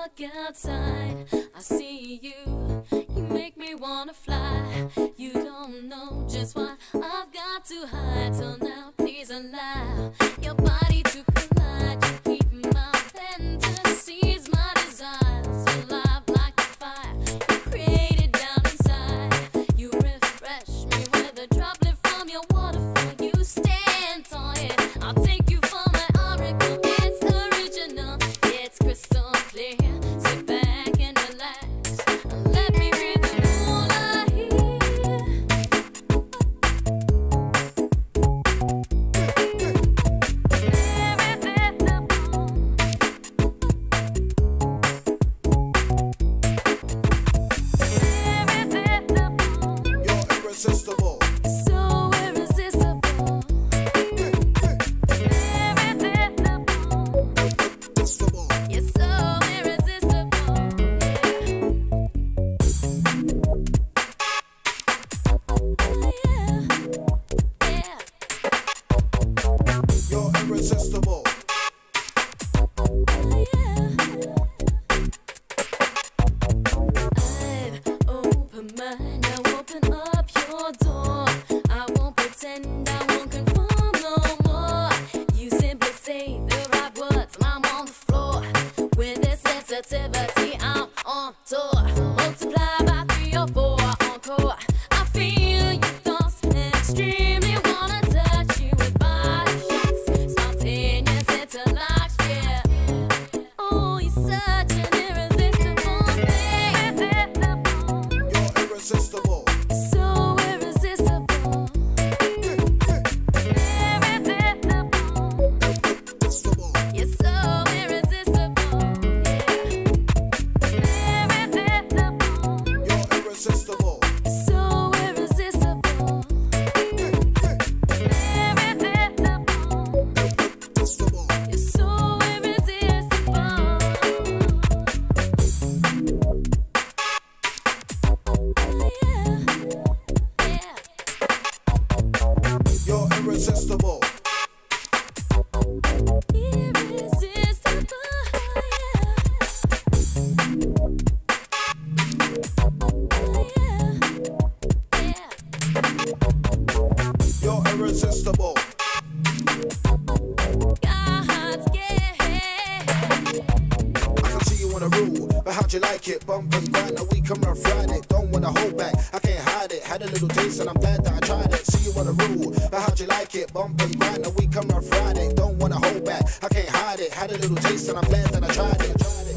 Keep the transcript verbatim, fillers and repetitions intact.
walk outside, I see you. You make me wanna fly. You don't know just what I've got to hide. So now please allow your body to collide. You keep my fantasies, my desires alive like a fire. You create it down inside. You refresh me with a droplet from your waterfall. You stand on it. I'll take you for my oracle. It's original. It's crystal clear. Sit back and relax. Let me breathe the moonlight here. Irresistible. You're irresistible. So irresistible. Irresistible. You're so irresistible. Yeah. Yeah. Yeah. You're irresistible. I've opened mine, now open up your door. I won't pretend, I won't conform no more. You simply say the right words and I'm on the floor. With this sensitivity, I'm on tour. Multiply by three or four, encore. I feel your thoughts and extremely wanna touch you with body shots. Spontaneous interlocks, yeah. Oh, you're such an irresistible thing. You're irresistible. So irresistible. Irresistible. You're so irresistible. Yeah. You're irresistible. So irresistible. Irresistible. You're so irresistible. You're irresistible. Irresistible. You're irresistible. God's gift. I can see you on a rule, but how'd you like it? Bump and grind, now we come rough ride it. Don't wanna hold back, I can't hide it. Had a little taste and I'm glad that I tried it. See you on a rule, but how'd you like it? Bump and grind, now we come rough ride it. Don't wanna hold back, I can't hide it. Had a little taste and I'm glad that I tried it.